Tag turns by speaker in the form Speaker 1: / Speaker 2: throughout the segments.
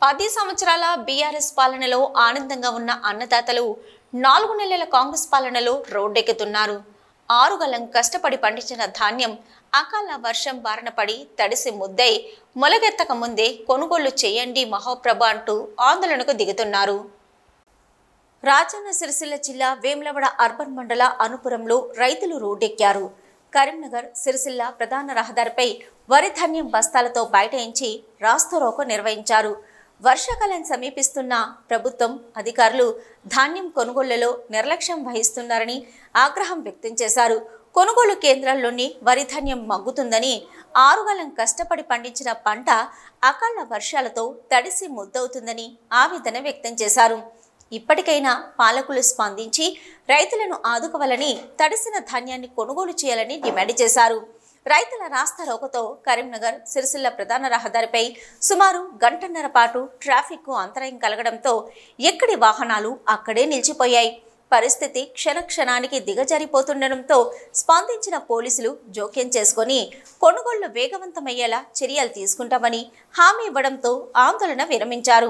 Speaker 1: 10 సంవత్సరాల బీఆర్ఎస్ పాలనలో ఆనందంగా ఉన్న అన్నదాతలు 4 నెలల కాంగ్రెస్ పాలనలో రోడ్డెక్కుతున్నారు. 6 గలం కష్టపడి పండించిన ధాన్యం అకాల వర్షం బారిన పడి తడిసి ముద్దై మొలగెత్తక ముందే కొనుగోలు చేయండి మహాప్రభ అంటూ ఆందోళనకు దిగుతున్నారు. రాజన్న సిరిసిల్ల జిల్లా వేములవాడ అర్బన్ మండల అనుపురంలో రైతులు రోడ్డెక్కారు. కరీంనగర్ సిరిసిల్ల ప్రధాన రహదారిపై వరి ధాన్యం బస్తాలతో బైఠాయించి రాస్తారోకో నిర్వహించారు. వర్షాకాలం సమీపిస్తున్న ప్రభుత్వం అధికారులు ధాన్యం కొనుగోళ్లలో నిర్లక్ష్యం వహిస్తున్నారని ఆగ్రహం వ్యక్తం చేశారు. కొనుగోలు కేంద్రాల్లోని వరి ధాన్యం మగ్గుతుందని, 6 గలం కష్టపడి పండించిన పంట అకాల వర్షాలతో తడిసి ముద్దవుతుందని ఆవేదన వ్యక్తం చేశారు. ఇప్పటికైనా పాలకులు స్పందించి రైతులను ఆదుకోవాలని, తడిసిన ధాన్యాన్ని కొనుగోలు చేయాలని డిమాండ్ చేశారు. రైతుల రాస్తారోకోతో కరీంనగర్ సిరిసిల్ల ప్రధాన రహదారిపై సుమారు గంటన్నర పాటు ట్రాఫిక్ కు అంతరాయం కలగడంతో ఎక్కడి వాహనాలు అక్కడే నిలిచిపోయాయి. పరిస్థితి క్షణక్షణానికి దిగజారిపోతుండటంతో స్పందించిన పోలీసులు జోక్యం చేసుకుని కొనుగోళ్లు వేగవంతమయ్యేలా చర్యలు తీసుకుంటామని హామీ ఇవ్వడంతో ఆందోళన విరమించారు.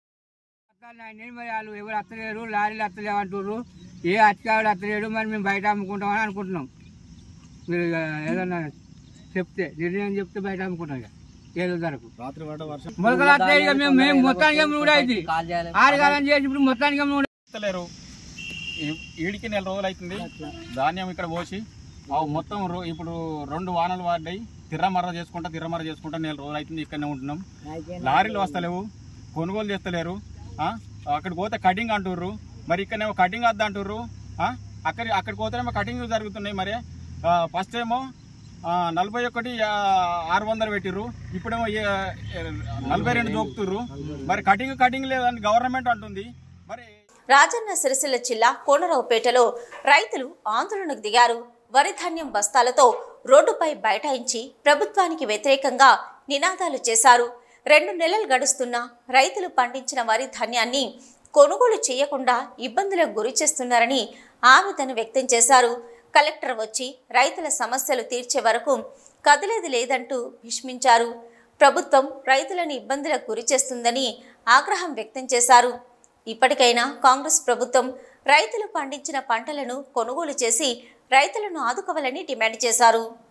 Speaker 2: ఎవరు అత్తలేరు, లారీలు అత్తలేవు అంటున్నారు. ఏ అతికాడు అత్తలేడు, మరి మేము బయట అమ్ముకుంటామని అనుకుంటున్నాం. మీరు ఏదన్నా చెప్తే నిర్ణయం చెప్తే బయట అమ్ముకుంటాం. ఇక ఏదో ధరకు మొలకలు వస్తాయి. ఇక మేము మొత్తానికి కూడా అయింది 6 కాలం చేసి ఇప్పుడు మొత్తానికి
Speaker 3: లేరు. ఈడికి 4 రోజులు అవుతుంది ధాన్యం ఇక్కడ పోసి మొత్తం ఇప్పుడు 2 వానలు పడ్డాయి. తిర్రమర్ర చేసుకుంటా 4 రోజులు అవుతుంది ఇక్కడనే ఉంటున్నాం. లారీలు వస్తలేవు, కొనుగోలు చేస్తలేరు. అక్కడికి పోతే కటింగ్ అంటుర్రు, మరి ఇక్కడనేమో కటింగ్ వద్ద అంటుర్రు. అక్కడికి పోతేనేమో కటింగ్ జరుగుతున్నాయి. మరి ఫస్ట్ ఏమో 41,600 పెట్టిర్రు, ఇప్పుడేమో 42 దోపుతుర్రు. మరి కటింగ్ లేదని గవర్నమెంట్ అంటుంది. మరి
Speaker 1: రాజన్న సిరిసిల్ల జిల్లా కోనరావుపేటలో రైతులు ఆందోళనకు దిగారు. వరి ధాన్యం బస్తాలతో రోడ్డుపై బైఠాయించి ప్రభుత్వానికి వ్యతిరేకంగా నినాదాలు చేశారు. 2 నెలలు గడుస్తున్నా రైతులు పండించిన వరి ధాన్యాన్ని కొనుగోలు చేయకుండా ఇబ్బందులకు గురి చేస్తున్నారని ఆవేదన వ్యక్తం చేశారు. కలెక్టర్ వచ్చి రైతుల సమస్యలు తీర్చే వరకు కదిలేది లేదంటూ భీష్మించారు. ప్రభుత్వం రైతులను ఇబ్బందులకు గురి చేస్తుందని ఆగ్రహం వ్యక్తం చేశారు. ఇప్పటికైనా కాంగ్రెస్ ప్రభుత్వం రైతులు పండించిన పంటలను కొనుగోలు చేసి రైతులను ఆదుకోవాలని డిమాండ్ చేశారు.